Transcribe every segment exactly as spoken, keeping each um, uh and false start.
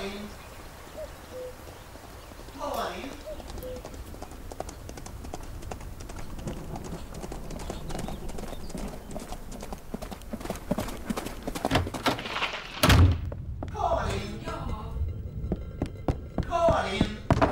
Karin! Karin! Karin! Ja! Karin!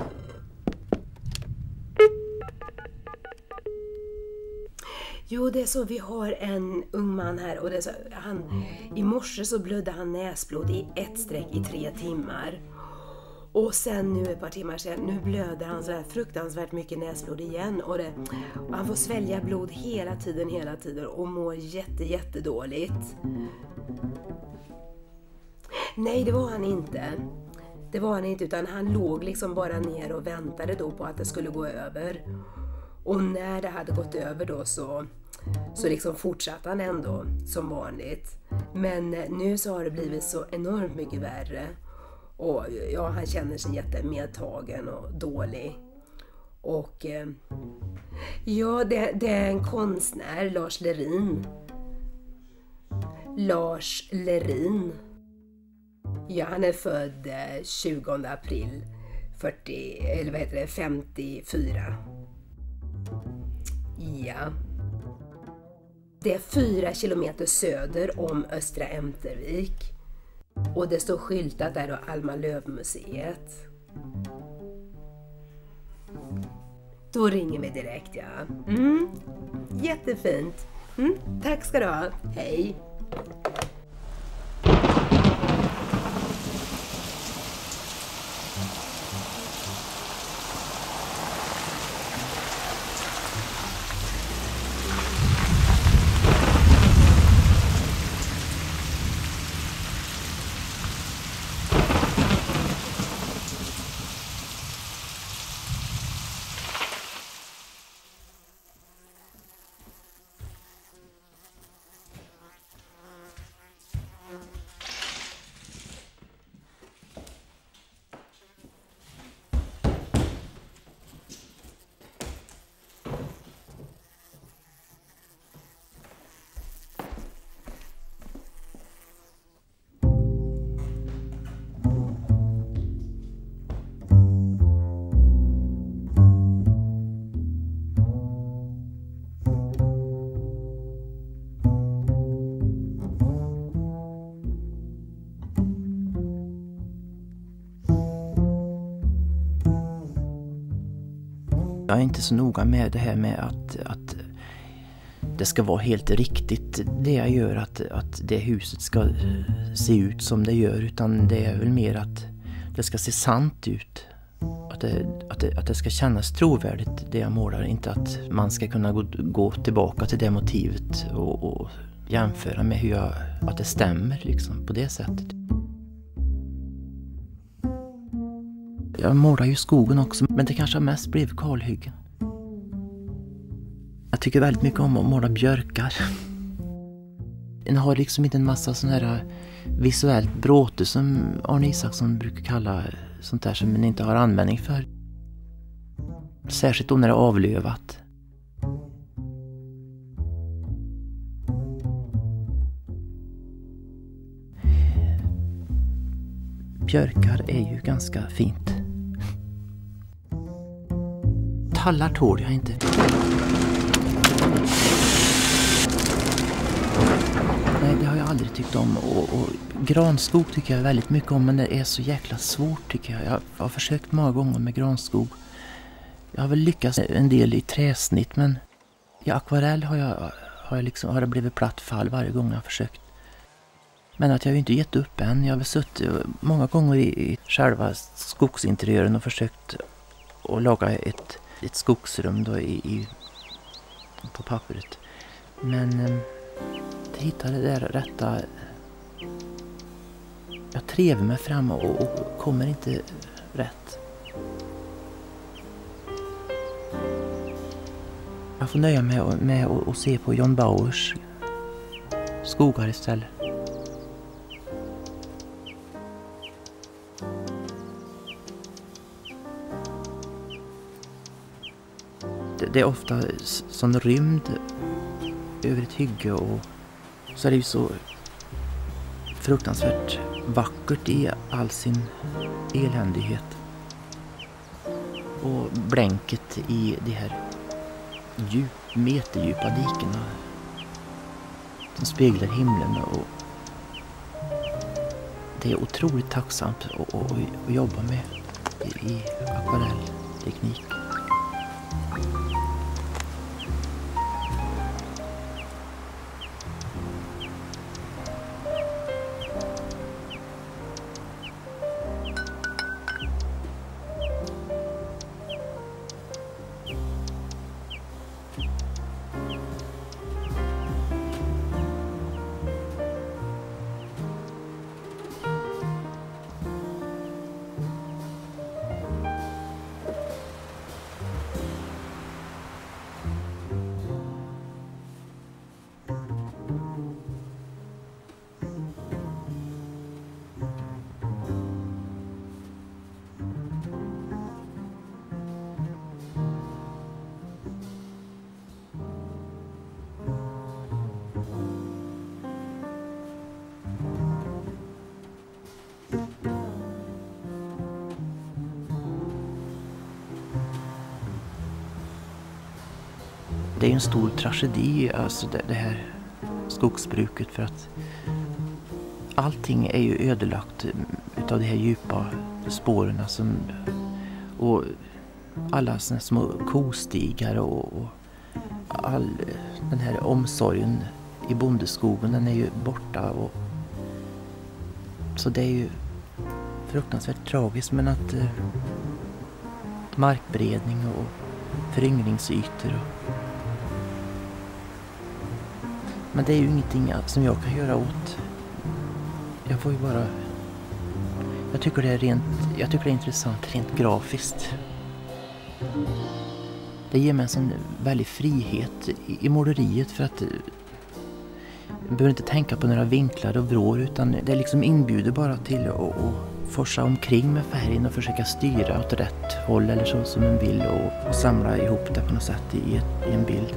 Jo, det är så, vi har en ung man här och det är så, han, i morse så blödde han näsblod i ett streck i tre timmar. Och sen nu ett par timmar sen, nu blöder han så här fruktansvärt mycket näsblod igen. Och, det, och han får svälja blod hela tiden, hela tiden och mår jätte, jättedåligt. Nej, det var han inte. Det var han inte, utan han låg liksom bara ner och väntade då på att det skulle gå över. Och när det hade gått över då så, så liksom fortsatte han ändå som vanligt. Men nu så har det blivit så enormt mycket värre. Och ja, han känner sig jättemedtagen och dålig. Och eh, ja, det, det är en konstnär, Lars Lerin. Lars Lerin. Ja, han är född eh, tjugonde april fyrtio, eller vad heter det, femtiofyra. Ja. Det är fyra kilometer söder om Östra Ämtervik. Och det står skyltat där då Alma Löv-museet. Då ringer vi direkt, ja. Mm. Jättefint. Mm. Tack ska du ha. Hej. Jag är inte så noga med det här med att, att det ska vara helt riktigt det jag gör, att, att det huset ska se ut som det gör, utan det är väl mer att det ska se sant ut. Att det, att det, att det ska kännas trovärdigt det jag målar, inte att man ska kunna gå, gå tillbaka till det motivet och, och jämföra med hur jag, att det stämmer liksom på det sättet. Jag målar ju skogen också, men det kanske mest blev kalhyggen. Jag tycker väldigt mycket om att måla björkar. Den har liksom inte en massa sån här visuellt bråte som Arne Isaksson brukar kalla sånt där som man inte har användning för. Särskilt då när det är avlövat. Björkar är ju ganska fint. Tallar tål jag inte. Nej, det har jag aldrig tyckt om. Och, och granskog tycker jag väldigt mycket om, men det är så jäkla svårt tycker jag. Jag har försökt många gånger med granskog. Jag har väl lyckats en del i träsnitt, men i akvarell har jag, har jag liksom, har det blivit platt fall varje gång jag har försökt. Men att jag har ju inte gett upp än. Jag har väl suttit många gånger i, i själva skogsinteriören och försökt att laga ett, ett skogsrum då i, i, på pappret. Men eh, det hittade det där rätta. Jag trevar mig fram och, och kommer inte rätt. Jag får nöja mig med, med att se på John Bauers skogar istället. Det är ofta sån rymd över ett hygge, och så är det ju så fruktansvärt vackert i all sin eländighet. Och blänket i de här djup, meterdjupa dikena som speglar himlen. Och det är otroligt tacksamt att, att, att jobba med i, i akvarellteknik. Det är en stor tragedi, alltså det, det här skogsbruket, för att allting är ju ödelagt utav de här djupa spåren som, och alla såna små kostigar och, och all den här omsorgen i bondeskogen, den är ju borta. Och, så det är ju fruktansvärt tragiskt, men att eh, markberedning och föryngringsytor och, men det är ju ingenting som jag kan göra åt. Jag får ju bara... Jag tycker det är rent... Jag tycker det är intressant rent grafiskt. Det ger mig en sån väldig frihet i, i måleriet, för att jag behöver inte tänka på några vinklar och vrår, utan det liksom inbjuder bara till att, att forsa omkring med färgen och försöka styra åt rätt håll eller så som en vill, och, och samla ihop det på något sätt i, ett, i en bild.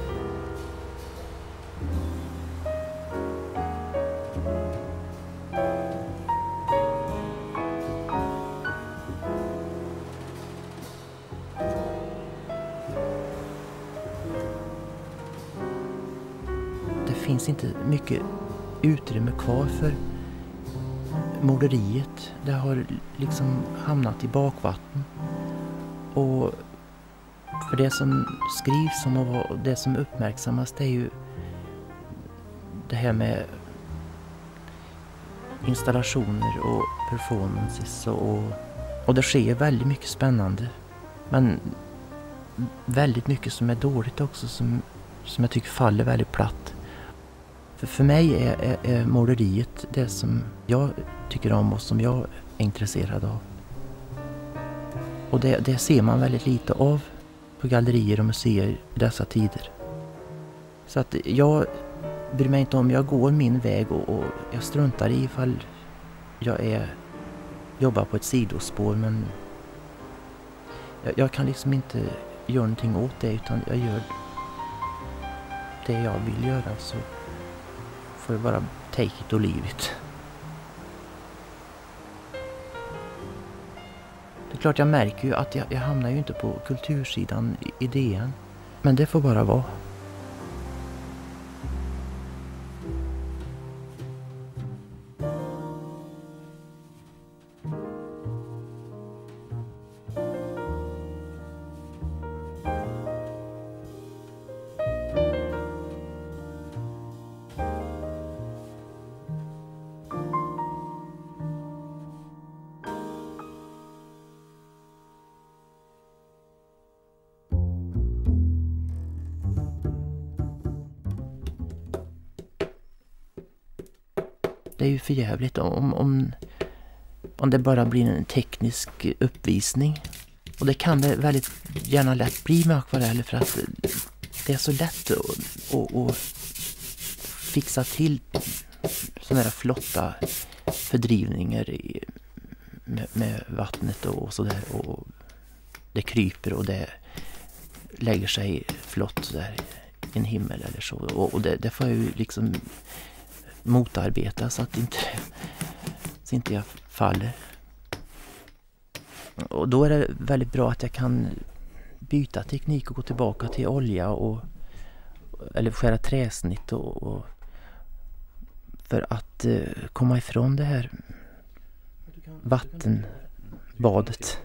Det finns inte mycket utrymme kvar för måleriet. Det har liksom hamnat i bakvatten. Och för det som skrivs om och det som uppmärksammas, det är ju det här med installationer och performances. Och, och det sker väldigt mycket spännande. Men väldigt mycket som är dåligt också, som, som jag tycker faller väldigt platt. För, för mig är, är, är måleriet det som jag tycker om och som jag är intresserad av. Och det, det ser man väldigt lite av på gallerier och museer i dessa tider. Så att jag bryr mig inte om, jag går min väg och, och jag struntar i ifall jag är, jobbar på ett sidospår, men jag, jag kan liksom inte göra någonting åt det, utan jag gör det jag vill göra, så får jag bara take it or leave it. Det är klart, jag märker ju att jag, jag hamnar ju inte på kultursidan i, i D N. Men det får bara vara. Det är ju för jävligt om, om, om det bara blir en teknisk uppvisning. Och det kan det väldigt gärna lätt bli med akvareller, för att det är så lätt att, att, att fixa till sådana här flotta fördrivningar i, med, med vattnet och sådär. Och det kryper och det lägger sig flott där i en himmel eller så. Och, och det, det får ju liksom motarbeta så att inte så inte jag faller. Och då är det väldigt bra att jag kan byta teknik och gå tillbaka till olja och eller skära träsnitt och, och för att eh, komma ifrån det här vattenbadet.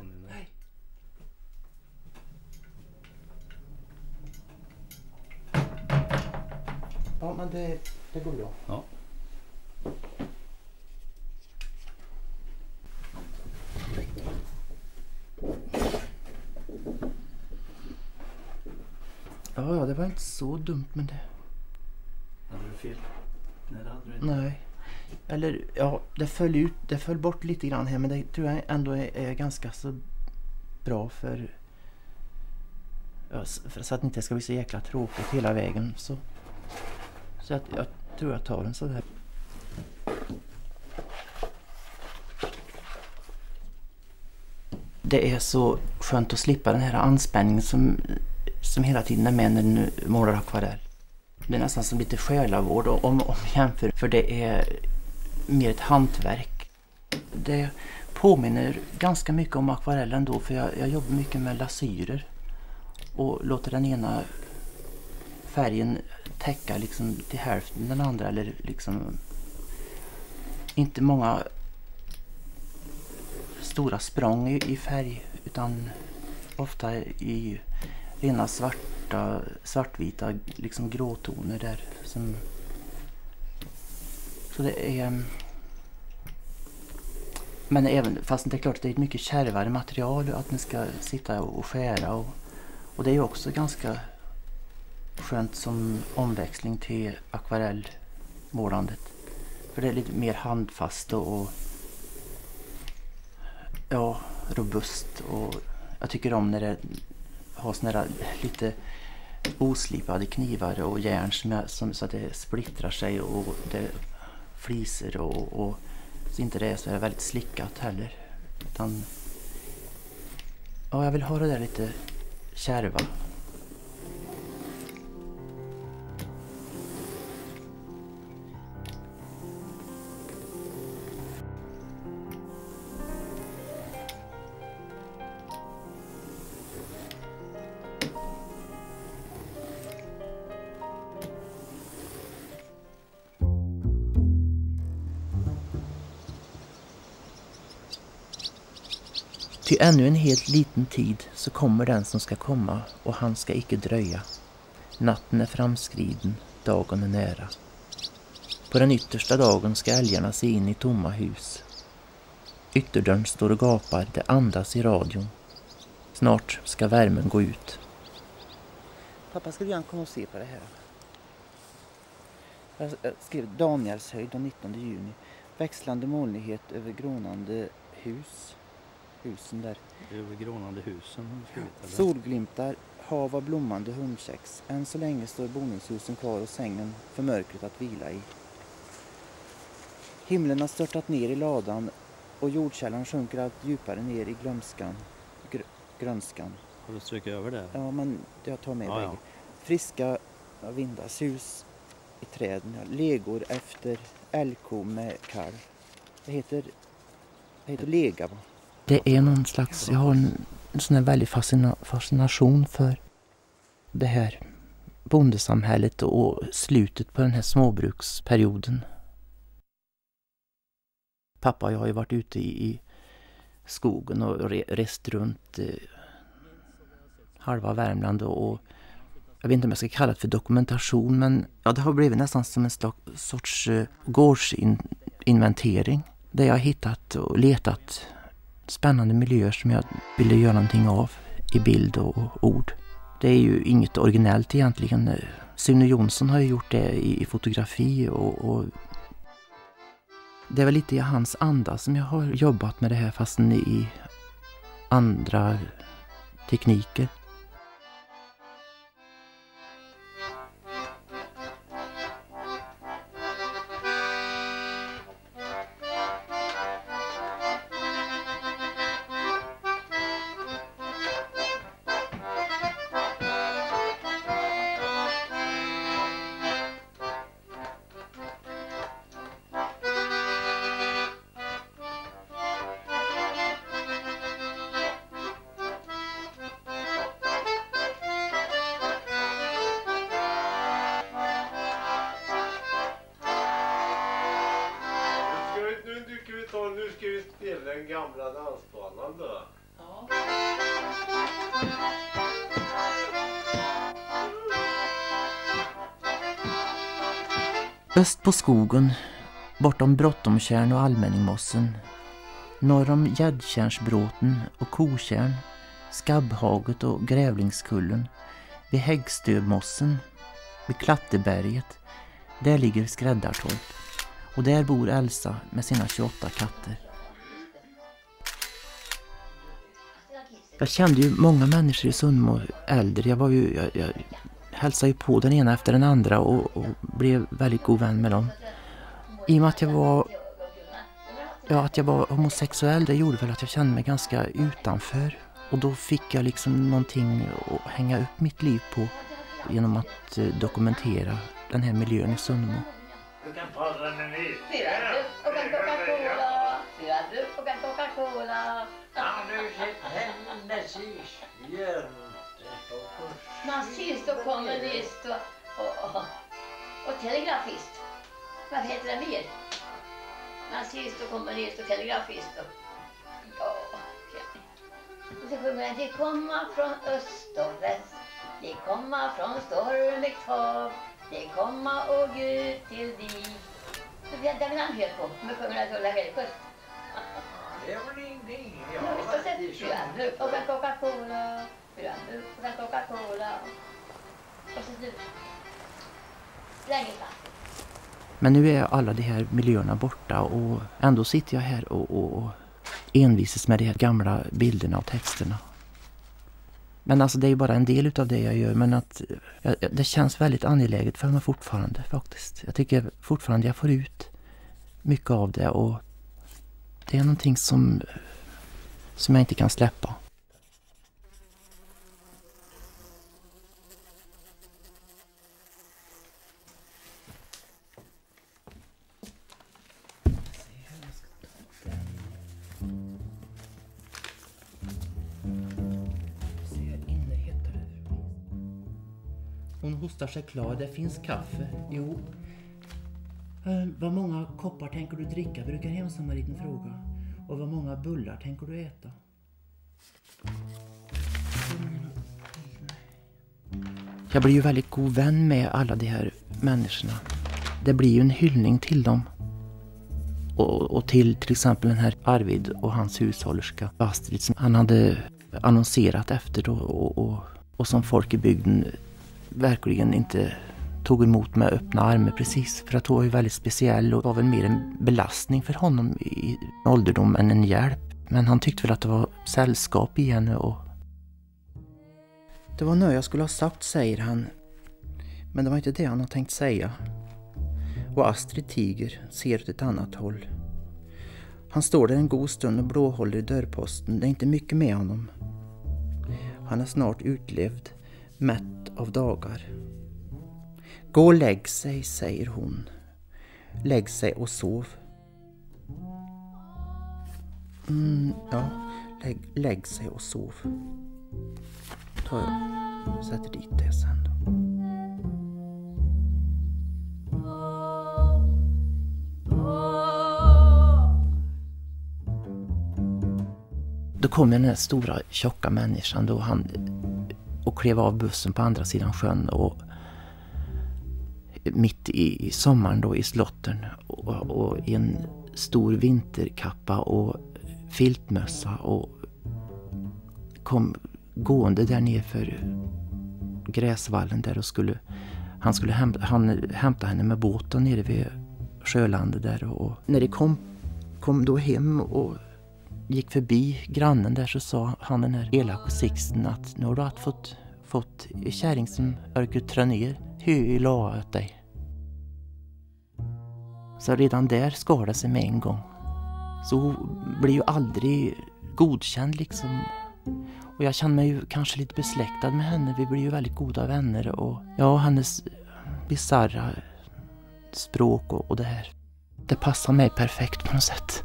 Ja, men det, det går bra. Ja. Ja, ja, det var inte så dumt, men det... Hade du fel? Nej, det hade du inte. Nej. Eller, ja, det föll ut, det föll bort lite grann här, men det tror jag ändå är, är ganska så bra för, ja, för så att det inte ska bli så jäkla tråkigt hela vägen. Så, så att jag tror jag tar den så här. Det är så skönt att slippa den här anspänningen som, som hela tiden är med när du målar akvarell. Det är nästan som lite själavård om, om jämför, för det är mer ett hantverk. Det påminner ganska mycket om akvarellen då, för jag, jag jobbar mycket med lasyrer och låter den ena färgen täcka liksom till hälften den andra, eller liksom inte många stora språng i, i färg, utan ofta i rena svarta, svartvita liksom gråtoner där som, så det är, men även fast det är klart att det är ett mycket kärvare material att man ska sitta och skära och, och det är ju också ganska skönt som omväxling till akvarellmålandet, för det är lite mer handfast och ja, robust, och jag tycker om när det har såna där lite oslipade knivar och järn som, jag, som så att det splittrar sig och det fliser och, och så inte det är så är det väldigt slickat heller, utan ja, jag vill ha det där lite kärva. Till ännu en helt liten tid så kommer den som ska komma, och han ska icke dröja. Natten är framskriden, dagen är nära. På den yttersta dagen ska älgarna se in i tomma hus. Ytterdörren står och gapar, det andas i radion. Snart ska värmen gå ut. Pappa, ska du gärna komma och se på det här? Jag skrev Danielshöjd den nittonde juni. Växlande molnighet över grånande hus. Husen där. Över grånande husen. Solglimtar, hav av blommande hundkex. Än så länge står boningshusen kvar och sängen för mörkret att vila i. Himlen har störtat ner i ladan och jordkällan sjunker allt djupare ner i glömskan, gr- grönskan. Har du strukit över det? Ja, men jag tar med ja, bägge. Ja. Friska vindar, sus i träden, legor efter älgko med kalv. Det heter, det heter lega, va? Det är någon slags, jag har en, en sån här väldig fascina, fascination för det här bondesamhället och slutet på den här småbruksperioden. Pappa och jag har ju varit ute i, i skogen och re, rest runt eh, halva Värmland och, och jag vet inte om jag ska kalla det för dokumentation, men ja, det har blivit nästan som en slags, sorts eh, gårdsinventering där jag har hittat och letat spännande miljöer som jag ville göra någonting av i bild och ord. Det är ju inget originellt egentligen. Sune Jonsson har ju gjort det i, i fotografi och, och det är väl lite i hans anda som jag har jobbat med det här, fast i andra tekniker. Nu ska vi spela den gamla dansbanan då. Ja. Öst på skogen, bortom Brottomtjärn och Allmänningmossen, norr om Gäddtjärnsbråten och Kokärn, Skabbhaget och Grävlingskullen, vid Häggstövmossen, vid Klatteberget, där ligger Skräddartorp. Och där bor Elsa med sina tjugoåtta katter. Jag kände ju många människor i Sunnmo äldre. Jag var ju, jag, jag hälsade ju på den ena efter den andra och, och blev väldigt god vän med dem. I och med att jag var, ja, att jag var homosexuell, det gjorde väl att jag kände mig ganska utanför. Och då fick jag liksom någonting att hänga upp mitt liv på genom att dokumentera den här miljön i Sunnmo. Du kan ta den en liten. Fyra drupp och en Coca-Cola. Fyra drupp och en Coca-Cola. Ja, nu sitter Hennessis Nazist och kommunist och, och, och, och telegrafist. Vad heter det mer? Nazist och kommunist och telegrafist. Och, ja, okej. Och så sjunger jag, de komma från öst och väst. De komma från stormigt hav. De komma och Gud till dig. Det vill han höra på. Men sjunger jag Ulla Hellqvist. Det var ingenting. Ja, och sen fyra drupp och en Coca-Cola. Fyra drupp och en Coca-Cola. Och så nu. Länge fram. Men nu är alla de här miljöerna borta och ändå sitter jag här och, och, och envisas med de här gamla bilderna och texterna. Men alltså det är ju bara en del av det jag gör, men att ja, det känns väldigt angeläget för mig fortfarande faktiskt. Jag tycker fortfarande jag får ut mycket av det och det är någonting som, som jag inte kan släppa. Hon hostar sig klar, det finns kaffe. Jo. Eh, vad många koppar tänker du dricka, brukar hemsamariten fråga. Och vad många bullar tänker du äta? Jag blir ju väldigt god vän med alla de här människorna. Det blir ju en hyllning till dem. Och, och till till exempel den här Arvid och hans hushållerska Astrid som han hade annonserat efter då, och, och, och som folk i bygden verkligen inte tog emot med öppna armar precis. För att hon var ju väldigt speciell och var väl mer en belastning för honom i ålderdom än en hjälp. Men han tyckte väl att det var sällskap i henne och... Det var nöj jag skulle ha sagt, säger han. Men det var inte det han har tänkt säga. Och Astrid tiger, ser åt ett annat håll. Han står där en god stund och blåhåller i dörrposten. Det är inte mycket med honom. Han är snart utlevd, mätt av dagar. Gå och lägg sig, säger hon. Lägg sig och sov. Mm, ja, lägg, lägg sig och sov. Ta jag sätter dit det sen då. Då kom den här stora tjocka människan då han och klev av bussen på andra sidan sjön och mitt i, i sommaren då i Slottern och, och i en stor vinterkappa och filtmössa och kom gående där ner för gräsvallen där och skulle han skulle hämta, han hämta henne med båten nere vid Sjölandet där och, och när det kom kom då hem och gick förbi grannen där så sa han den här elaka Sixten att nu har du fått fått kärring som orkar trä ner hur la åt dig. Så redan där skar det sig med en gång. Så hon blir ju aldrig godkänd liksom. Och jag känner mig ju kanske lite besläktad med henne. Vi blir ju väldigt goda vänner och ja, hennes bizarra språk och, och det här. Det passar mig perfekt på något sätt.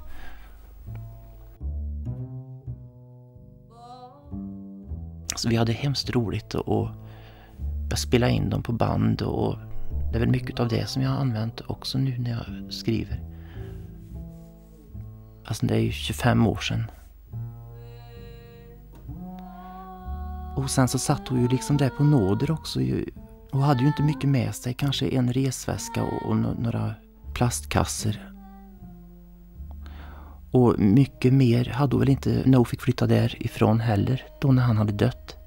Så vi hade hemskt roligt och, och jag spelade in dem på band och det är väl mycket av det som jag har använt också nu när jag skriver. Alltså det är ju tjugofem år sedan. Och sen så satt hon ju liksom där på nåder också. Och hade ju inte mycket med sig. Kanske en resväska och, och några plastkasser. Och mycket mer hade hon väl inte när hon fick flytta därifrån heller. Då när han hade dött.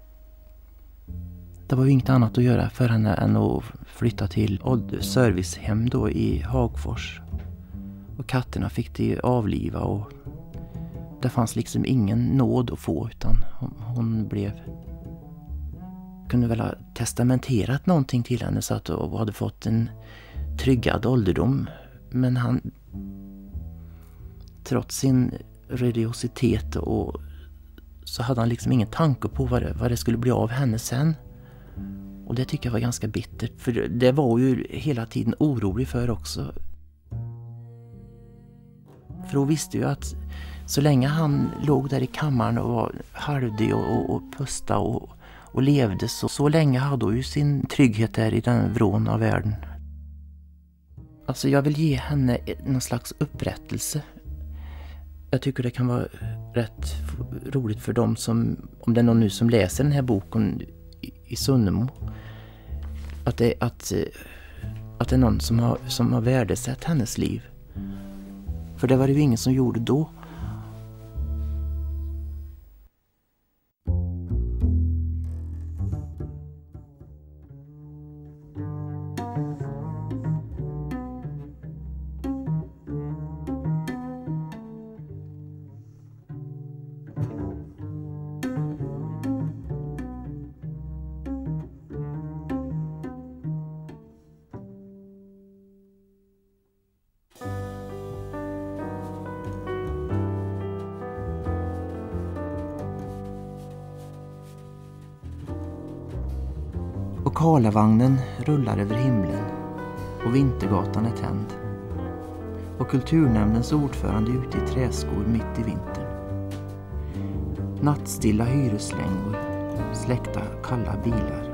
Det var ju inget annat att göra för henne än att flytta till servicehem då i Hagfors. Och katterna fick de avliva och det fanns liksom ingen nåd att få utan hon, hon blev... kunde väl ha testamenterat någonting till henne så att hon hade fått en tryggad ålderdom. Men han, trots sin religiositet och så hade han liksom ingen tanke på vad det, vad det skulle bli av henne sen. Och det tycker jag var ganska bittert. För det var ju hela tiden orolig för också. För hon visste ju att så länge han låg där i kammaren och var halvdig och, och, och pusta och, och levde så, så länge hade hon ju sin trygghet där i den vrån av världen. Alltså jag vill ge henne någon slags upprättelse. Jag tycker det kan vara rätt roligt för dem som, om det är någon nu som läser den här boken i, i Sunnemo, att det, att, att det är någon som har, som har värdesatt hennes liv. För det var det ju ingen som gjorde då. Och Karlavagnen rullar över himlen och Vintergatan är tänd. Och kulturnämndens ordförande är ute i träskor mitt i vintern. Nattstilla hyreslängor, släckta kalla bilar.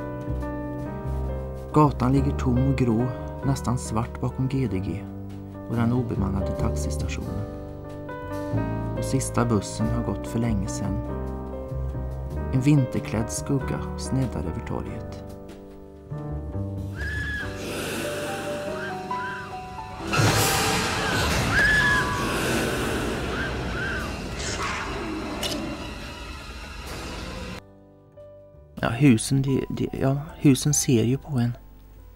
Gatan ligger tom och grå, nästan svart bakom G D G och den obemannade taxistationen. Och sista bussen har gått för länge sedan. En vinterklädd skugga sneddar över torget. Ja, husen, de, de, ja, husen ser ju på en.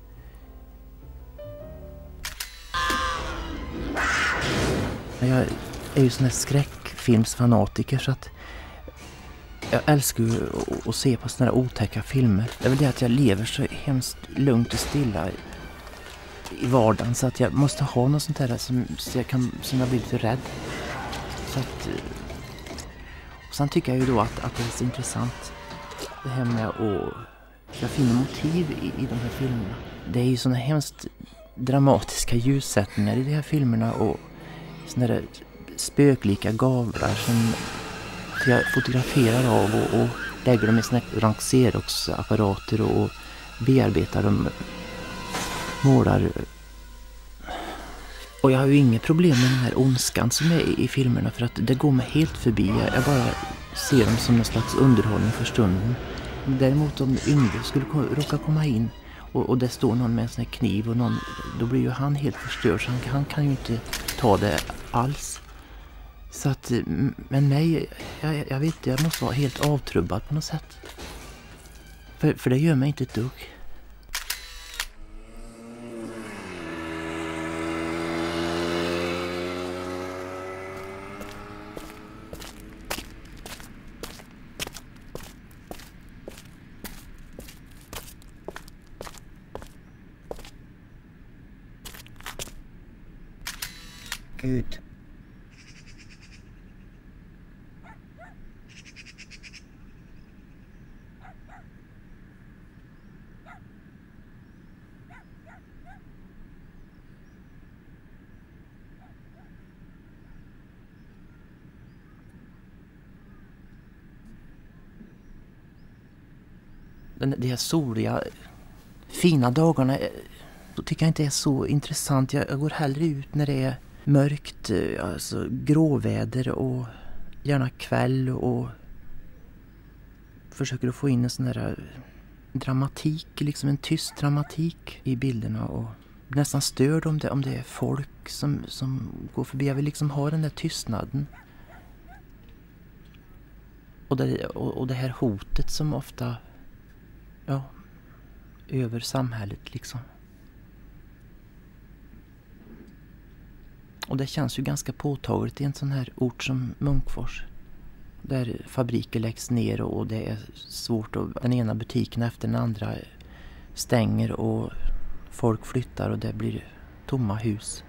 Jag är ju sån här skräckfilmsfanatiker så att jag älskar ju att, att se på såna här otäcka filmer. Det är väl det att jag lever så hemskt lugnt och stilla i vardagen så att jag måste ha något sånt här som, så jag, kan, som jag blir lite rädd. Så att, och sen tycker jag ju då att, att det är så intressant det här med att jag finner motiv i, i de här filmerna. Det är ju såna hemskt dramatiska ljussättningar i de här filmerna och såna där spöklika gavlar som jag fotograferar av och, och lägger dem i såna här Xerox-apparater och, och bearbetar dem, målar. Och jag har ju inget problem med den här ondskan som är i, i filmerna för att det går mig helt förbi. Jag, jag bara ser dem som en slags underhållning för stunden. Däremot om Yngve skulle ko- råka komma in och, och det står någon med en sån här kniv och någon, då blir ju han helt förstörd så han, han kan ju inte ta det alls. Så att, men nej, jag, jag vet jag måste vara helt avtrubbad på något sätt. För, för det gör mig inte ett dugg. Gud. Den, de här soliga, fina dagarna så tycker jag inte är så intressant. Jag, jag går hellre ut när det är mörkt, alltså gråväder och gärna kväll, och försöker att få in en sån där dramatik, liksom en tyst dramatik i bilderna, och nästan störd om det, om det är folk som, som går förbi. Jag vill liksom ha den där tystnaden. Och det, och, och det här hotet som ofta, ja, över samhället liksom. Och det känns ju ganska påtagligt i en sån här ort som Munkfors. Där fabriker läggs ner och det är svårt, och den ena butiken efter den andra stänger och folk flyttar och det blir tomma hus.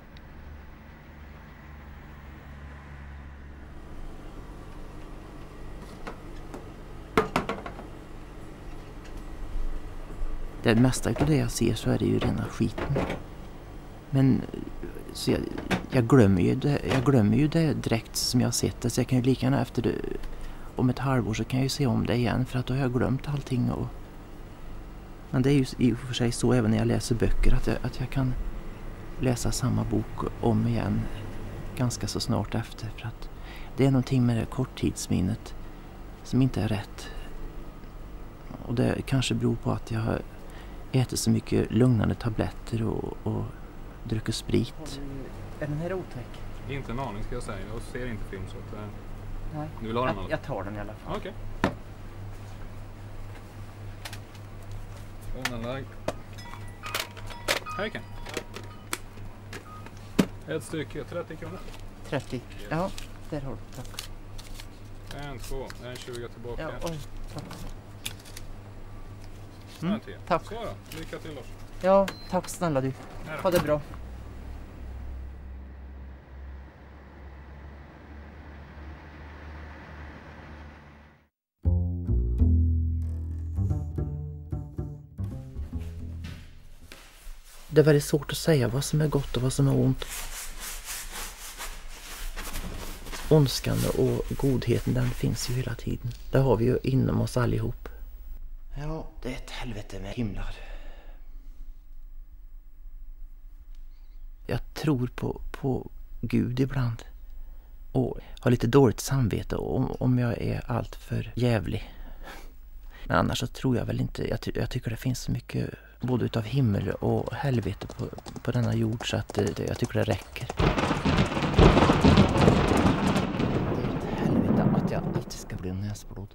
Det mesta av det jag ser så är det ju rena skiten. Men så jag, jag, glömmer ju det, jag glömmer ju det direkt som jag har sett det. Så jag kan ju lika gärna efter det, om ett halvår så kan jag ju se om det igen, för att då har jag glömt allting. Och, men det är ju i och för sig så även när jag läser böcker, att jag, att jag kan läsa samma bok om igen ganska så snart efter. För att det är någonting med det korttidsminnet som inte är rätt. Och det kanske beror på att jag har ätit så mycket lugnande tabletter och, och druckit sprit. Är den här otäck? Inte en aning ska jag säga. Jag ser inte film så att... Äh, Nej. Du vill ha den? Jag, jag tar den i alla fall. Okej. Okay. Undanlägg. Här kan. Ett stycke, trettio kronor. trettio? Yes. Ja, där har du. Tack. En, två, en tjugo tillbaka. Ja, oj, tack. Mm, tack. Så då, lycka till Lars. Ja, tack snälla du. Ha det bra. Det är väldigt svårt att säga vad som är gott och vad som är ont. Ondskan och godheten, den finns ju hela tiden. Det har vi ju inom oss allihop. Ja, det är ett helvete med himlar. Jag tror på, på Gud ibland. Och har lite dåligt samvete om, om jag är allt för jävlig. Men annars så tror jag väl inte. Jag, ty- jag tycker det finns så mycket både utav himmel och helvete på, på denna jord, så att det, jag tycker det räcker. Det är ett helvete att jag alltid ska bli näsblod.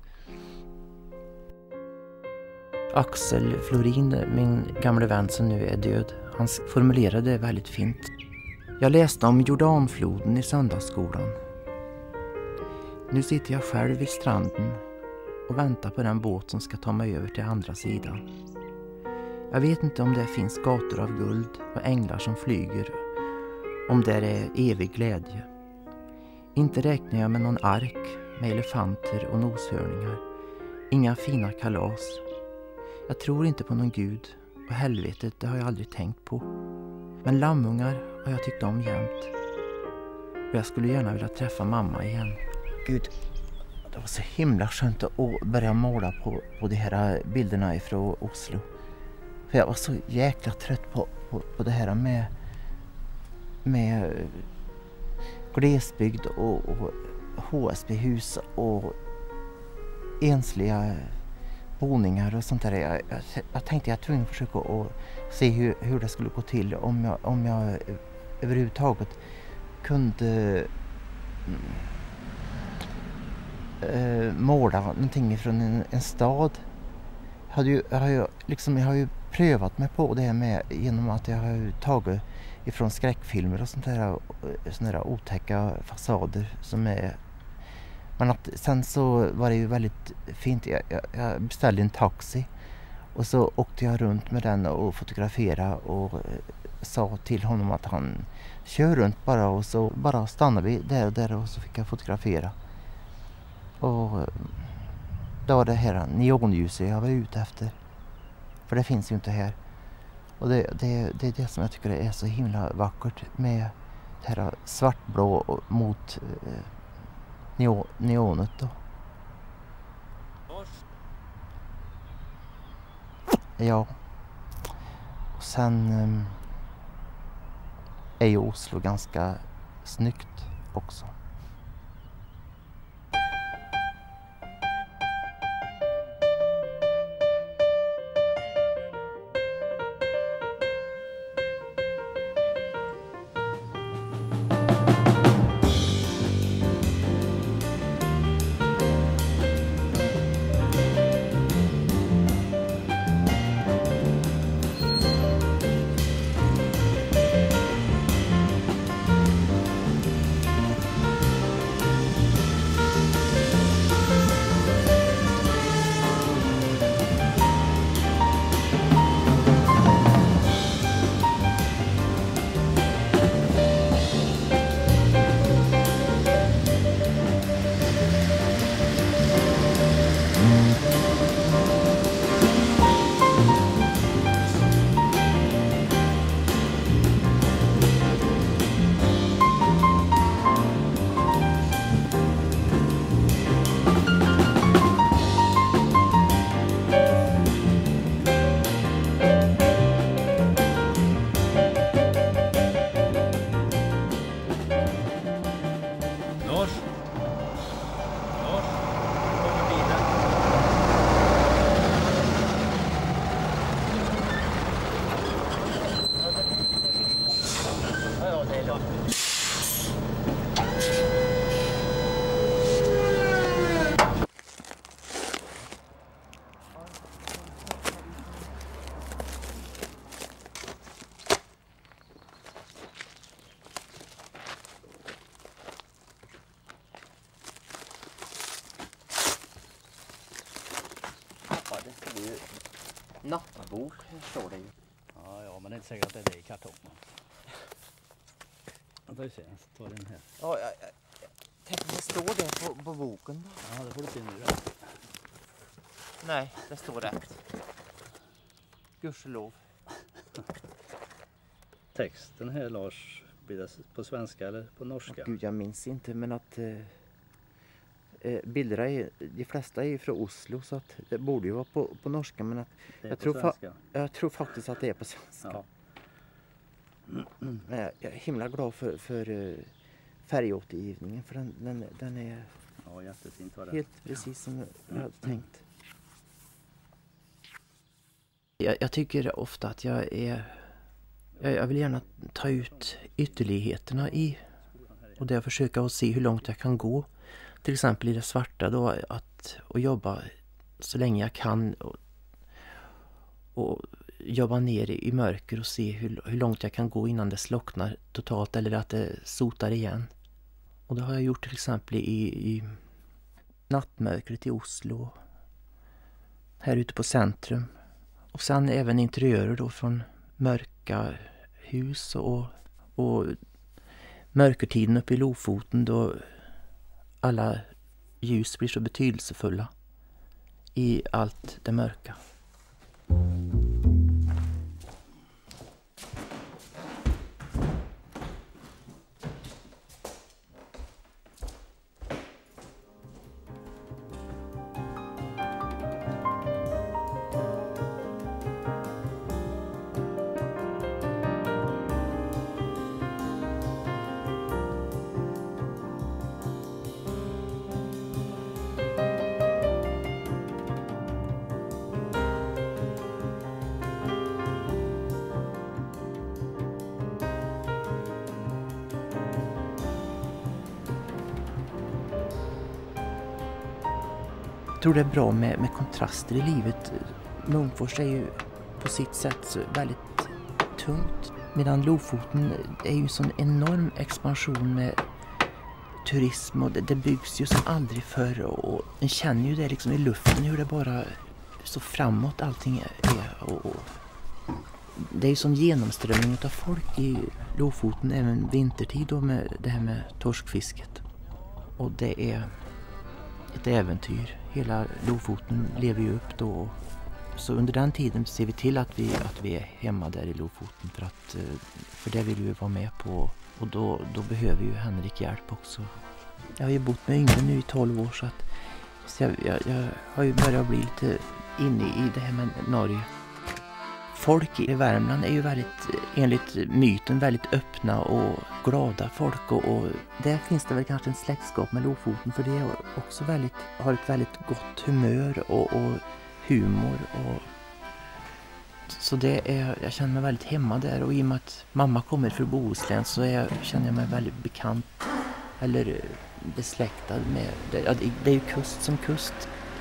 Axel Florin, min gamla vän som nu är död, han formulerade det väldigt fint. Jag läste om Jordanfloden i söndagsskolan. Nu sitter jag själv vid stranden och väntar på den båt som ska ta mig över till andra sidan. Jag vet inte om det finns gator av guld och änglar som flyger, om det är evig glädje. Inte räknar jag med någon ark med elefanter och noshörningar. Inga fina kalas. Jag tror inte på någon gud, och helvetet det har jag aldrig tänkt på. Men lammungar har jag tyckt om jämt. Och jag skulle gärna vilja träffa mamma igen. Gud, det var så himla skönt att börja måla på, på de här bilderna ifrån Oslo. För jag var så jäkla trött på, på, på det här med, med glesbygd och, och H S B-hus och ensliga boningar och sånt där. Jag, jag, jag tänkte jag var tvungen att försöka och se hur, hur det skulle gå till om jag, om jag överhuvudtaget kunde äh, måla någonting från en, en stad. Jag, hade ju, jag, har ju, liksom, jag har ju prövat mig på det med genom att jag har tagit ifrån skräckfilmer och sånt där, såna där otäcka fasader som är. Men att, sen så var det ju väldigt fint. Jag, jag, jag beställde en taxi och så åkte jag runt med den och fotograferade och sa till honom att han kör runt bara, och så bara stannade vi där och där och så fick jag fotografera. Och då var det här neonljuset jag var ute efter. För det finns ju inte här. Och det, det, det är det som jag tycker är så himla vackert med det här svartblå mot eh, neo, neonet då. Ja. Och sen eh, är ju Oslo ganska snyggt också. Nattbok står det ju. Ja, ja, men det är inte säkert att det är det i kartongen. Vänta, vi ser. Ta den här. Ja, jag, jag, tänk om det står det på, på boken. Ja, det får du se nu då. Nej, det står rätt. Gudskelov. Texten här, Lars, blir det på svenska eller på norska? Oh, Gud, jag minns inte, men att eh, eh, bilderna är, de flesta är ju från Oslo, så att det borde ju vara på, på norska, men att Det är jag, på tror svenska. fa- jag tror faktiskt att det är på svenska. Ja. Men jag, jag är himla glad för, för uh, färgåtergivningen, för den, den, den är Ja, jättefint var det. helt precis som jag hade tänkt. Jag, jag tycker ofta att jag är... Jag, jag vill gärna ta ut ytterligheterna i... Och där försöka att se hur långt jag kan gå. Till exempel i det svarta då, att och jobba så länge jag kan. Och, och jobba ner i, i mörker och se hur, hur långt jag kan gå innan det slocknar totalt eller att det sotar igen. Och det har jag gjort till exempel i, i nattmörkret i Oslo. Här ute på centrum. Och sen även interiörer då från mörka hus och, och mörkertiden uppe i Lofoten då alla ljus blir så betydelsefulla i allt det mörka. Jag tror det är bra med, med kontraster i livet. Munkfors är ju på sitt sätt så väldigt tungt. Medan Lofoten är ju en sån enorm expansion med turism och det, det byggs ju som aldrig förr. Och en känner ju det liksom i luften hur det bara så framåt allting är. Och, och det är ju som genomströmning av folk i Lofoten även vintertid då med det här med torskfisket. Och det är ett äventyr. Hela Lofoten lever ju upp då. Så under den tiden ser vi till att vi, att vi är hemma där i Lofoten. För, att, för det vill vi vara med på. Och då, då behöver ju Henrik hjälp också. Jag har ju bott med Yngve nu i tolv år. Så, att, så jag, jag, jag har ju börjat bli lite inne i det här med Norge. folk i Värmland är ju väldigt, enligt myten, väldigt öppna och glada folk. Och, och där finns det väl kanske en släktskap med Lofoten, för det är också väldigt, har ett väldigt gott humör och, och humor. Och, så det är, jag känner mig väldigt hemma där, och i och med att mamma kommer från Bohuslän så är, känner jag mig väldigt bekant eller besläktad med det. Ja, det är ju kust som kust.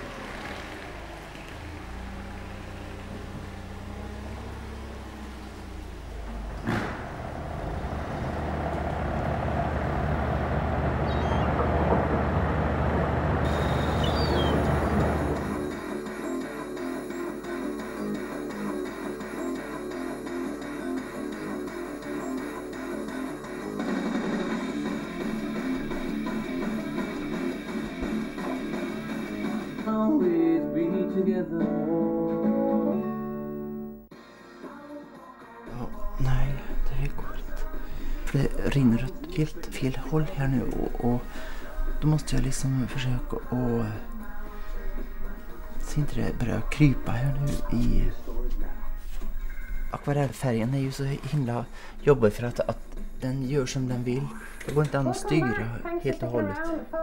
Ja, nej, det går inte. För det rinner åt helt fel håll här nu, och, och då måste jag liksom försöka och se inte det börjar krypa här nu i akvarellfärgen är ju så himla jobbig för att, att den gör som den vill. Det går inte an att styra helt och hållet.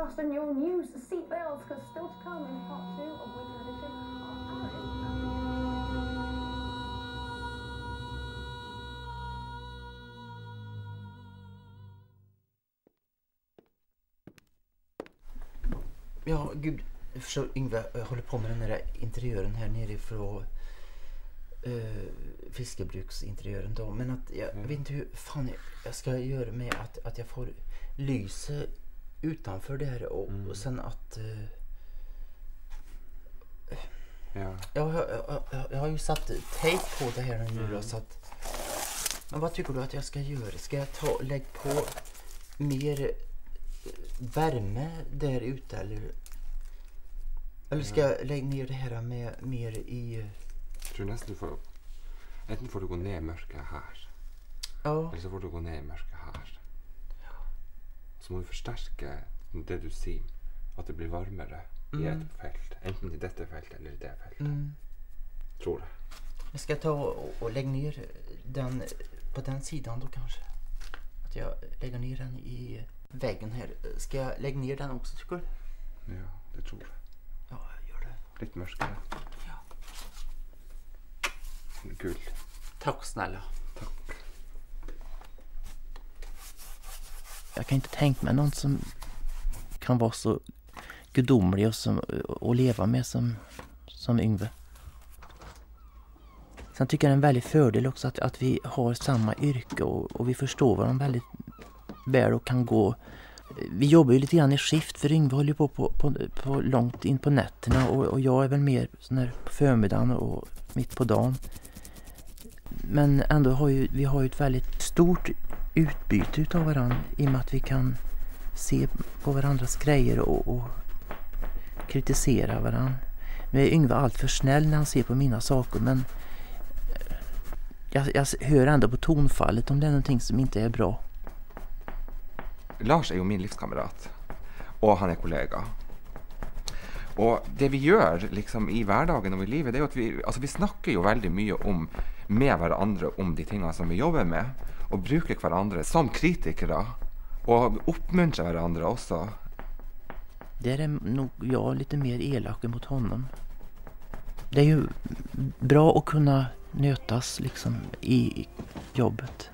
Ja, gud, jag förstår, Yngve, jag håller på med den där interiören här nere ifrån uh, fiskebruksinteriören då. Men att jag, mm. jag vet inte hur fan jag, jag ska göra med att, att jag får lyse utanför där och, mm. och sen att... Uh, ja. Jag, jag, jag, jag har ju satt tejp på det här nu mm. då, så att... Men vad tycker du att jag ska göra? Ska jag ta lägga på mer värme där ute, eller eller ska jag lägga ner det här med mer i... Jag tror nästan du får enten får du gå ner mörka här, ja, eller så får du gå ner mörka här, så må du förstärka det du ser, att det blir varmare mm. i ett fält, enten i detta fält eller i det fältet. Mm. Tror jag. Jag ska ta och, och lägga ner den på den sidan då kanske, att jag lägger ner den i väggen här. Ska jag lägga ner den också, tycker du? Ja, det tror jag. Ja, jag gör det. Lite mörkare. Ja. Guld. Tack snälla. Tack. Jag kan inte tänka mig någon som kan vara så gudomlig och, som, och leva med som, som Yngve. Sen tycker jag det är en väldigt fördel också att, att vi har samma yrke och, och vi förstår varandra väldigt väl och kan gå. Vi jobbar ju lite grann i skift, för Yngve håller ju på, på, på, på långt in på nätterna och, och jag är väl mer sån här på förmiddagen och mitt på dagen. Men ändå har ju, vi har ju ett väldigt stort utbyte utav varandra i och med att vi kan se på varandras grejer och, och kritisera varandra. Nu är Yngve allt för snäll när han ser på mina saker, men jag, jag hör ändå på tonfallet om det är någonting som inte är bra. Lars är ju min livskamrat och han är kollega. Och det vi gör liksom i vardagen och i livet, det är att vi, alltså vi snackar ju väldigt mycket om med varandra om de ting som vi jobbar med och brukar varandra som kritiker och uppmuntrar varandra också. Det är nog jag lite mer elak mot honom. Det är ju bra att kunna nötas liksom i jobbet.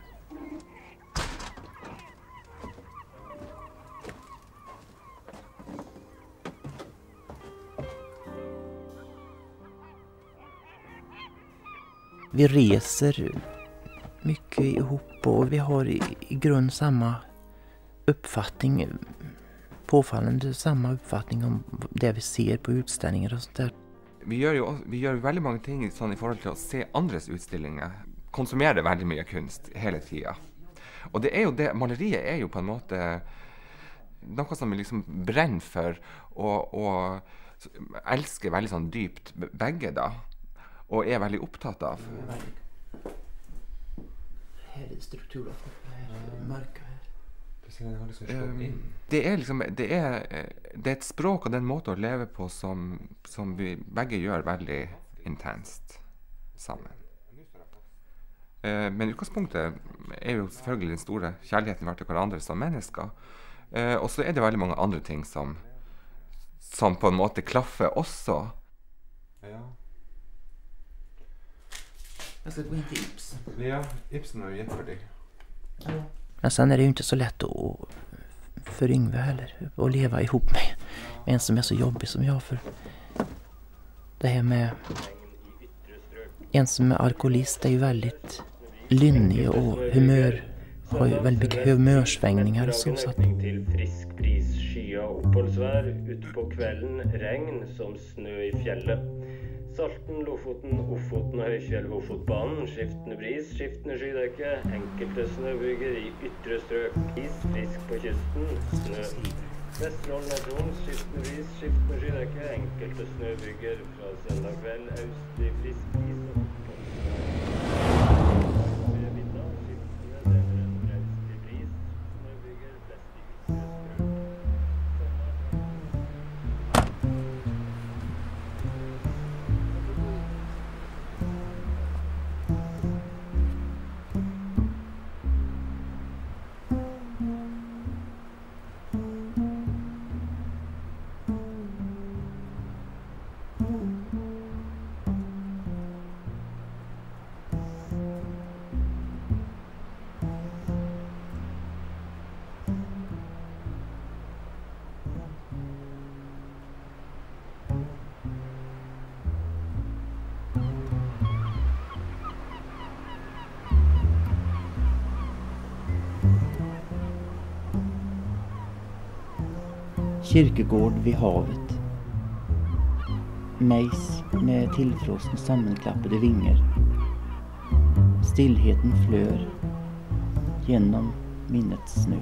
Vi reser mycket ihop och vi har i, i grund samma uppfattning, påfallande samma uppfattning om det vi ser på utställningar och sånt där. Vi gör ju vi gör väldigt många ting sån i förhållande till att se andras utställningar. Konsumerar väldigt mycket konst hela tiden. Och det är ju det, måleriet är ju på en måte något som vi liksom bränner för och, och älskar väldigt sån djupt bägge då. Och är väldigt upptatt av. Här är strukturen, här är mörka här. Um, det är liksom det är det är ett språk och den måte att leva på som som vi bägge gör väldigt intensivt samman. Eh, men utgangspunktet er jo selvfølgelig den store kjærligheten vi har til hverandre som mennesker. Eh, og så er det veldig mange andre ting som, som på en måte klaffer også. Ja. Jag ska gå in till Ibsen. Ja, Ibsen har ju gett för dig. Men sen är det ju inte så lätt att, för Yngve heller att leva ihop med en som är så jobbig som jag. För det här med en som är alkoholist är ju väldigt lynnig och humör, har ju väldigt mycket humörsvängningar och så. så att... Till frisk bris, skya oppholdsvær, ute på kvelden, regn som snø i fjellet. Salten, Lofoten, Ofoten og Høyfjell, Ofotbanen, skiftende bris, skiftende skydekke, enkelte snøbyger i ytre strøk, is, frisk på kysten, snø. Vesterålen og Troms, skiftende bris, skiftende skydekke, enkelte snøbyger fra søndag kveld, øst i frisk is og ved vidda, skiftende deler en braust i bris, snøbyger, flest i ytre strøk. Kyrkegård vid havet. Mejs med tillfrosna sammanklappade vingar. Stillheten flör genom minnets snö.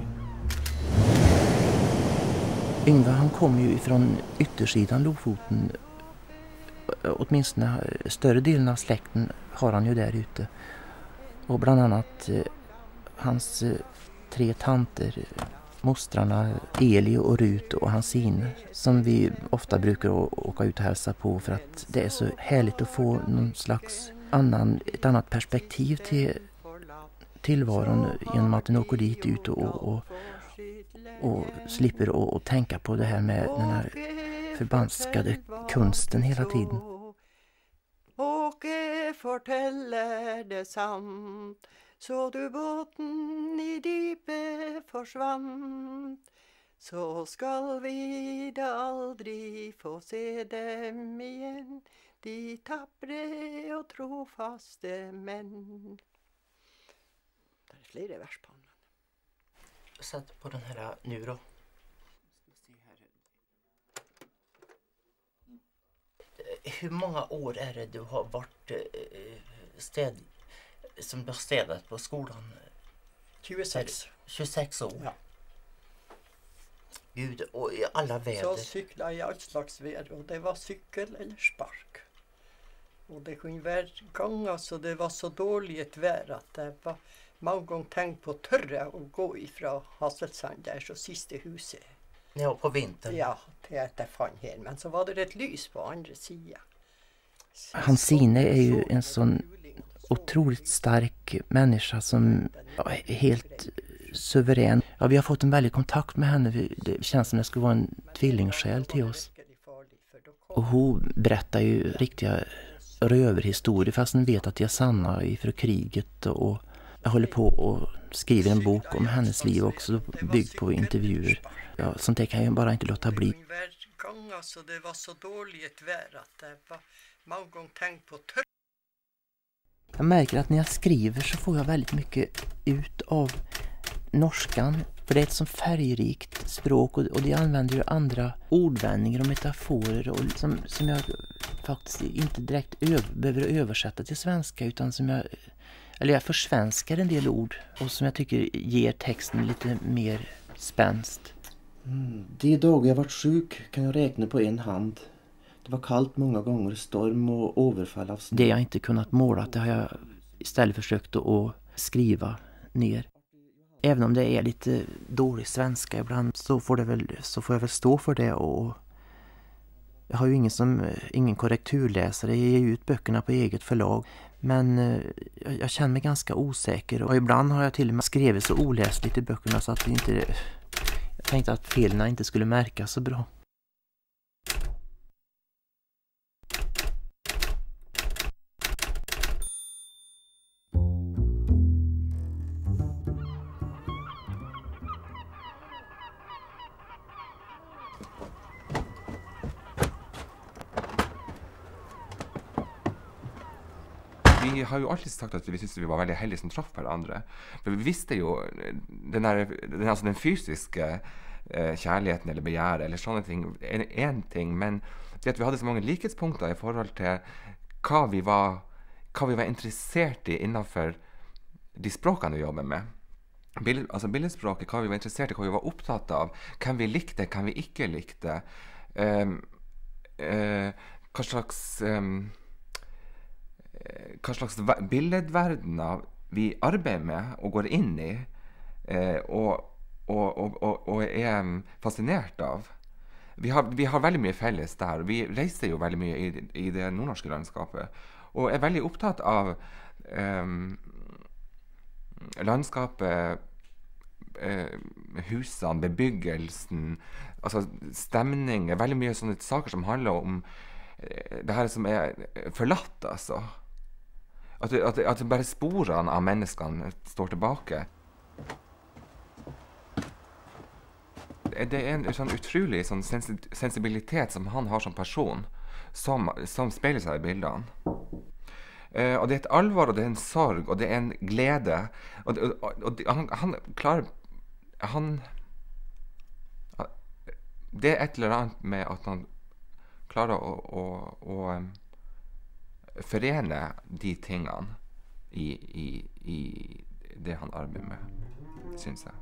Yngve han kom ju ifrån yttersidan Lofoten. Åtminstone större delen av släkten har han ju där ute. Och bland annat eh, hans eh, tre tanter, mostrarna Eli och Rut och Hansine, som vi ofta brukar å- åka ut och hälsa på för att det är så härligt att få någon slags annan, ett annat perspektiv till tillvaron genom att en åker dit ut och, och, och, och slipper att och tänka på det här med den här förbanskade kunsten hela tiden. Åke forteller det sant, så du båten i dypet forsvant, så skal vi da aldri få se dem igjen, de tappre og trofaste menn. Det er flere vers på den. Sätt på den här nu då. Hur många år är det du har varit eh, städ, som du har städat på skolan? tjugosex. tjugosex år? Ja. Gud, och i alla väder. Så cykla i all slags väder, och det var cykel eller spark. Och det kunde vara gånger så det var så dåligt vär att det var många gånger tänkt på törre att gå ifrån Hasselsand där så sista huset. Ja, på vintern. Ja, det är det fann här, men så var det ett lys på andra sidan. Hansine är ju en sån otroligt stark människa som är helt suverän. Ja, vi har fått en väldig kontakt med henne. Vi- Det känns som det skulle vara en tvillingsjäl till oss. Och hon berättar ju riktiga röverhistorier fast hon vet att de är sanna ifrån kriget. Och jag håller på och skriver en bok om hennes liv också, byggd på intervjuer. Ja, sånt där kan jag ju bara inte låta bli. Gånger så det var så dåligt vär att det var många gånger tänkt på törre. Jag märker att när jag skriver så får jag väldigt mycket ut av norskan. För det är ett så färgrikt språk och, och det använder ju andra ordvändningar och metaforer och som, som jag faktiskt inte direkt öv, behöver översätta till svenska utan som jag, eller jag försvenskar en del ord och som jag tycker ger texten lite mer spänst. Mm. De dagar jag varit sjuk kan jag räkna på en hand. Det var kallt många gånger, storm och överfall av snö. Det jag inte kunnat måla, det har jag istället försökt att skriva ner. Även om det är lite dålig svenska ibland så får, det väl, så får jag väl stå för det. Och jag har ju ingen, som, ingen korrekturläsare, jag ger ut böckerna på eget förlag. Men eh, jag, jag känner mig ganska osäker och ibland har jag till och med skrivit så oläsligt i böckerna så att det inte, jag tänkte att felen inte skulle märkas så bra. Vi har jo alltid sagt at vi synes vi var veldig heldige som traff hverandre. For vi visste jo den, der, den, altså den fysiske eh, kjærligheten eller begjæret eller sånne ting, en, en ting, men det at vi hadde så mange likhetspunkter i forhold til hva vi var, hva vi var interessert i innenfor de språkene vi jobber med. Bild, altså billedspråket, hva vi var interessert i, hva vi var opptatt av, hvem vi likte, hvem vi ikke likte, um, uh, hva slags... Um, hva slags billedverdener vi arbeider med og går inn i eh, og, og, og, og, og er fascinert av. Vi har, vi har veldig mye felles der, og vi reiser jo veldig mye i, i det nordnorske landskapet, og er veldig opptatt av eh, landskapet, eh, husene, bebyggelsen, altså stemning, veldig mye sånne saker som handler om eh, det her som er forlatt, altså. At, at, at bare sporene av menneskene står tilbake. Det er en sånn utrolig sånn sensibilitet som han har som person, som, som speiler seg i bildene. Uh, og det er et alvor, og det er en sorg, og det er en glede. Og, og, og han, han klarer... Han... Det er et eller annet med at han klarer å... å, å forene de tingene i, i, i det han arbeider med, synes jeg.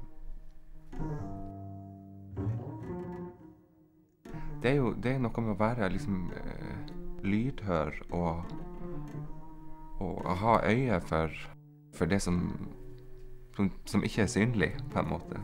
Det er jo det er noe med å være liksom, uh, lydhør og, og ha øye for, for det som, som, som ikke er synlig, på en måte.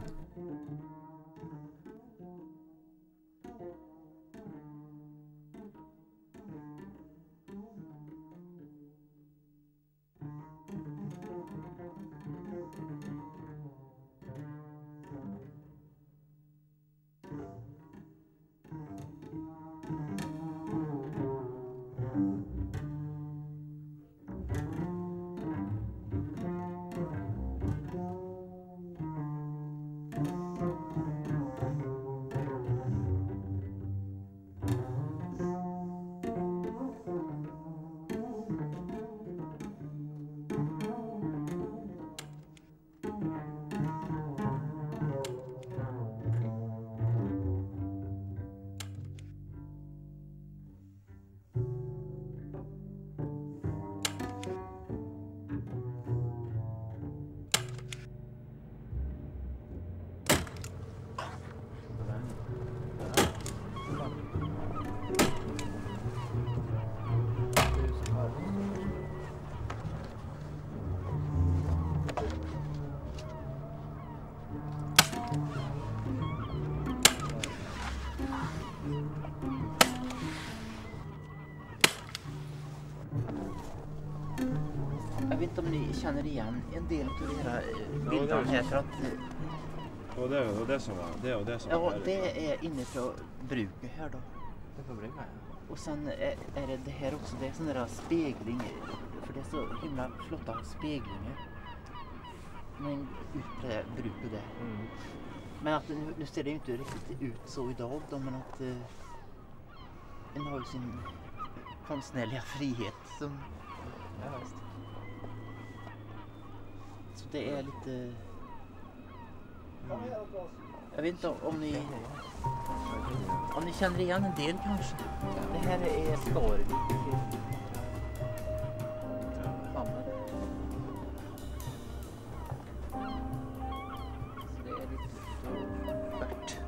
Jag vet inte om ni känner igen en del av era bilder här för att... Och det är det som var det och det som Ja, det är inifrån bruket här då. Det får bruka, ja. Och sen är, är det det här också, det är sån där spegling, för det är så himla flotta speglingar. Men ut på det här bruket där. Mm. Men att nu, nu ser det ju inte riktigt ut så idag då, men att eh, en har ju sin konstnärliga frihet som... Ja, visst. Så det är lite... Mm. Jag vet inte om ni... Om ni känner igen en del kanske. Det här är Skarvik. Famnar. Så det är lite värt.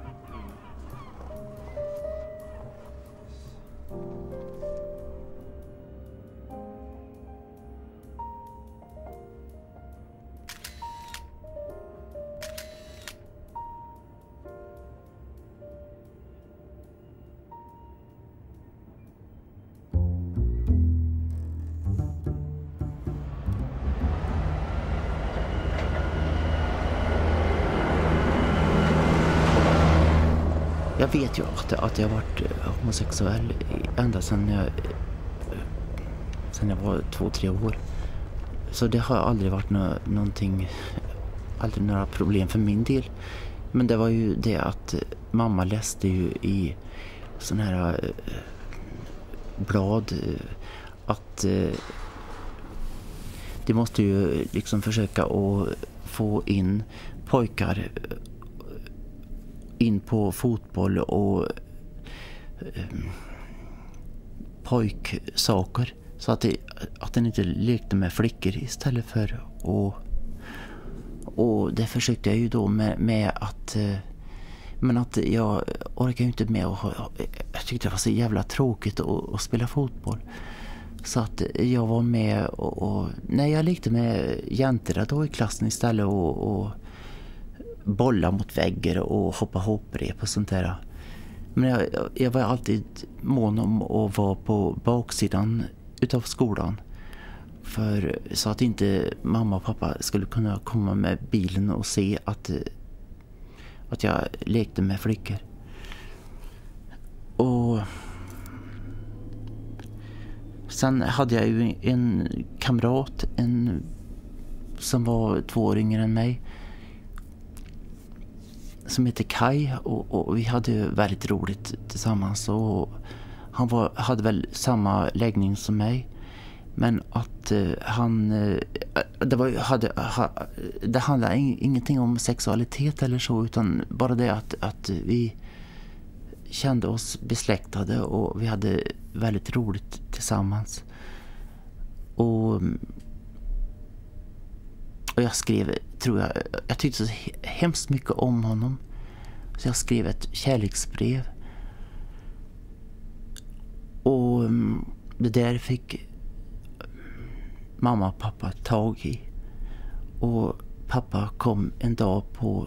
Jag vet ju att, att jag har varit homosexuell ända sedan jag, sedan jag var två, tre år. Så det har aldrig varit nå, någonting, aldrig några problem för min del. Men det var ju det att mamma läste ju i sån här blad att de måste ju liksom försöka att få in pojkar in på fotboll och pojksaker så att, det, att den inte lekte med flickor istället för och och det försökte jag ju då med, med att men att jag orkar ju inte med och jag tyckte det var så jävla tråkigt att, att spela fotboll. Så att jag var med och, och nej, jag lekte med jäntor då i klassen istället och, och bolla mot väggar och hoppa hopprep och sånt där. Men jag, jag var alltid mån om att vara på baksidan utav skolan. För så att inte mamma och pappa skulle kunna komma med bilen och se att, att jag lekte med flickor. Och sen hade jag ju en kamrat en, som var två år yngre än mig som heter Kai och, och vi hade väldigt roligt tillsammans och han var, hade väl samma läggning som mig. Men att uh, han uh, det var hade ha, det handlade ingenting om sexualitet eller så utan bara det att att vi kände oss besläktade och vi hade väldigt roligt tillsammans. Och och jag skrev tror jag jag tyckte så hemskt mycket om honom. Så jag skrev ett kärleksbrev. Och det där fick mamma och pappa tag i. Och pappa kom en dag på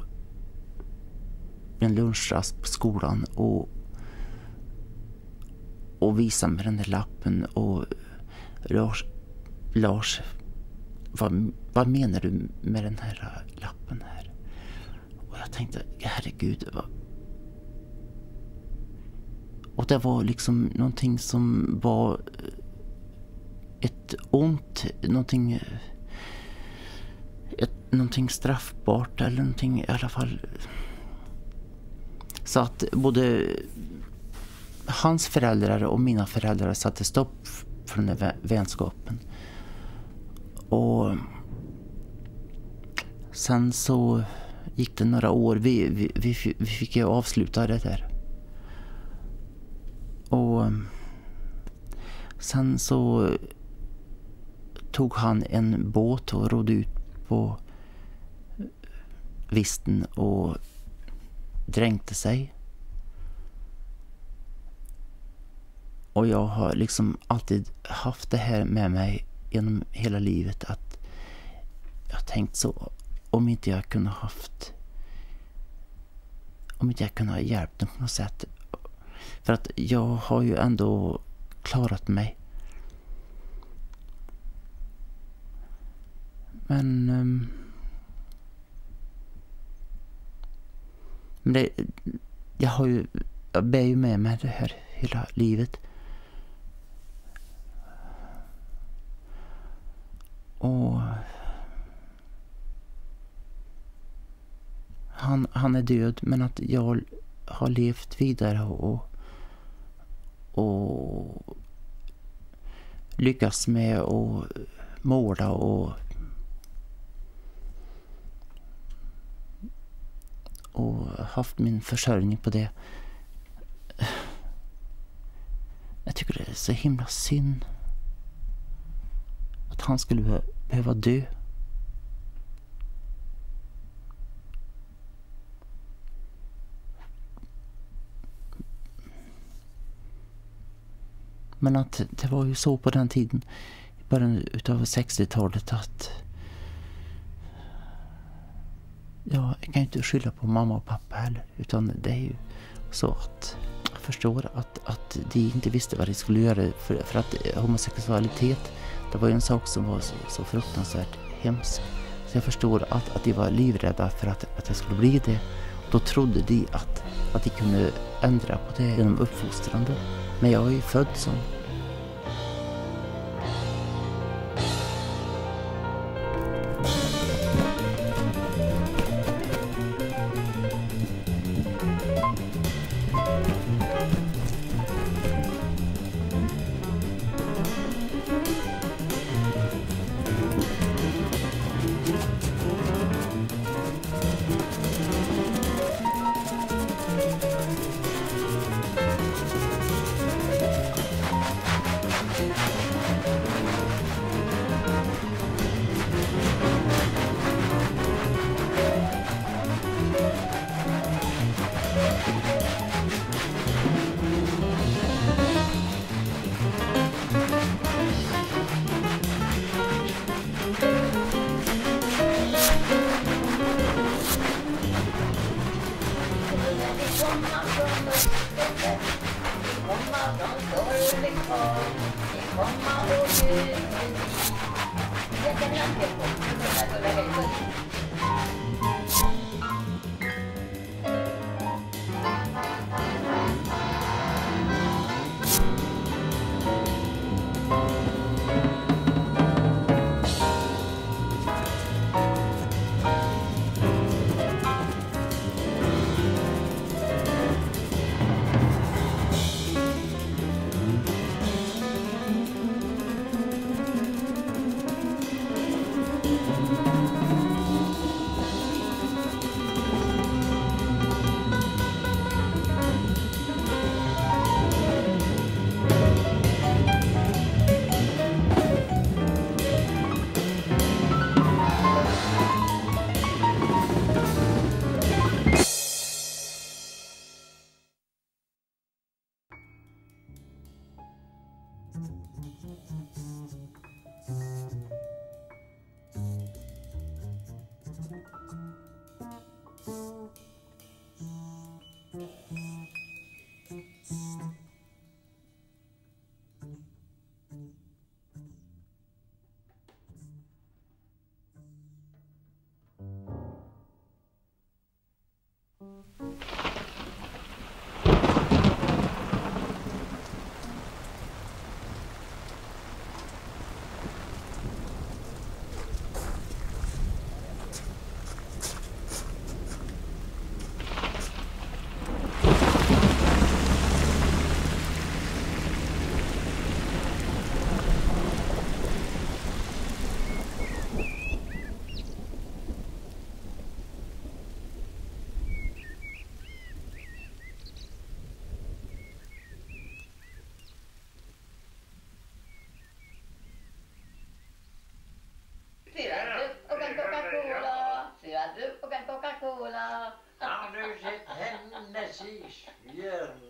en lunchrast på skolan och, och visade mig den där lappen och Lars, Lars vad, vad menar du med den här lappen här? Och jag tänkte, herregud vad... Och det var liksom någonting som var ett ont, någonting ett, någonting straffbart eller någonting i alla fall. Så att både hans föräldrar och mina föräldrar satte stopp för den här vänskapen. Och sen så gick det några år. Vi, vi, vi, vi fick ju avsluta det där. Och sen så tog han en båt och rodde ut på Visten och dränkte sig. Och jag har liksom alltid haft det här med mig genom hela livet att jag har tänkt så om inte jag kunde haft om inte jag kunde ha hjälpt dem på något sätt. För att jag har ju ändå klarat mig. Men um, men det, jag har ju jag bär ju med mig det här hela livet. Och han, han är död, men att jag har levt vidare och och lyckats med att måla och och haft min försörjning på det. Jag tycker det är så himla synd att han skulle behöva dö. Men att det var ju så på den tiden, i början utav sextiotalet, att ja, jag kan inte skylla på mamma och pappa heller, utan det är ju så att jag förstår att, att de inte visste vad de skulle göra, för, för att homosexualitet, det var ju en sak som var så, så fruktansvärt hemsk. Så jag förstår att, att de var livrädda för att, att det skulle bli det. Då trodde de att, att de kunde ändra på det genom uppfostrande. Men jag är ju född som. Har du sett hennes isbjörn?